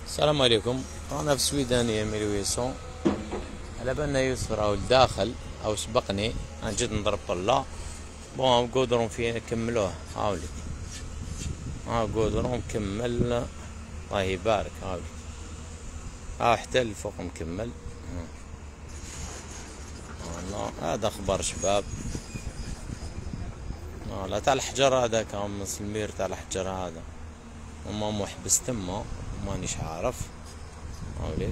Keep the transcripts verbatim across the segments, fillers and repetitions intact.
السلام عليكم. رانا في سويدانية ميل ويسون. على بالنا يوسف راهو الداخل او سبقني، انا جيت نضرب طلة. بون قودرون فيه نكملوه. هاولي ها قودرون مكمل، الله يبارك. هاولي ها حتى الفوق مكمل. والله هذا اخبار شباب. لا تاع الحجر هذاك هم المير تاع الحجر هذا، هما محبس تما مانيش عارف. هاوليك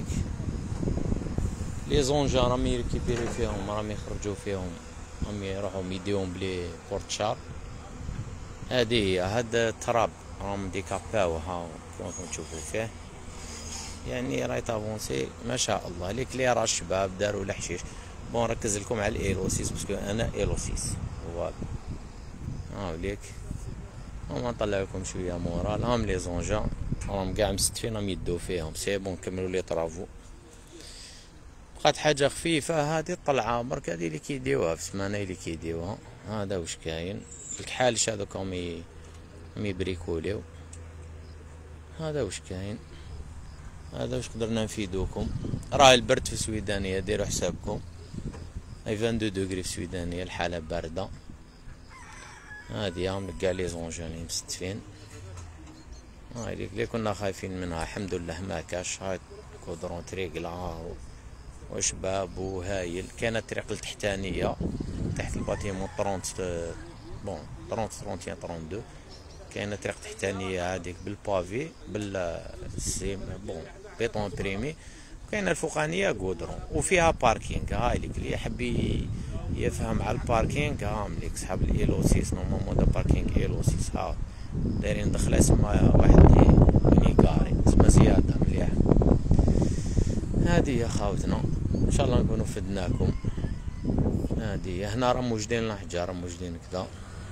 لي زونجا راهم يريكيبيري فيهم، راهم يخرجوا فيهم، راهم يروحوا يديهم بلي بورتشار. هادي هي هاد التراب راهم ديكاباو، ها كيفكم تشوفوا فيه. يعني راهي تافونسي ما شاء الله. ليك لي راه الشباب داروا الحشيش. بون ركز لكم على الايلوسيس باسكو انا ايلوسيس. فوالا هاوليك هما نطلع لكم شويه مورال. هام لي زونجا راهم كاع مستفين، راهم يدو فيهم. سي بون نكملوا لي طرافو. بقات حاجه خفيفه هذه الطلعه برك، هذه اللي كيديوها في السمانه اللي كيديوها. هذا واش كاين الكحالش هذوك راهم يبريكوليو. هذا واش كاين، هذا واش قدرنا نفيدوكم. راه البرد في السويدانيه ديروا حسابكم، اي اثنين وعشرين دوغري في السويدانيه، الحاله بارده. هادي هم كاع لي زونجاني مستفين. هاي اللي كنا خايفين منها الحمد لله ما كاش. هاي كودرون تريقلا وشباب وهايل. كانت الطريق التحتانيه تحت الباتيمون ثلاثين، بون ثلاثين ثلاثين اثنين وثلاثين. كاينه طريق تحتانيه هذيك بالبافي بالسيم، بون بيطون بريمي. كاينه الفوقانيه غودرون وفيها باركينغ. هاي ليك اللي يحب يفهم على الباركينغ، ها مليك صحاب الايلوسيس نورمالمون دا باركينغ ايلوسيس. ها دايرين دخله اسمها واحد ميني كاري اسمها زياده مليح. هادي يا خاوتنا ان شاء الله نكونوا فدناكم. هادي هنا راهم موجدين الاحجار، راهم موجدين كذا.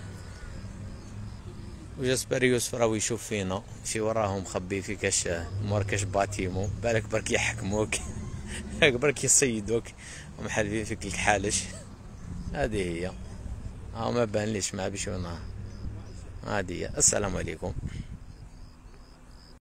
وجاسبر يوسف راهو يشوف فينا شي وراهم مخبي في كاش ماركاش باتيمو. بالك برك يحكموك برك يصيدوك ومحلفين فيك الكحالش. هذه هي ها ما بانليش ما بيش. هذه هي. السلام عليكم.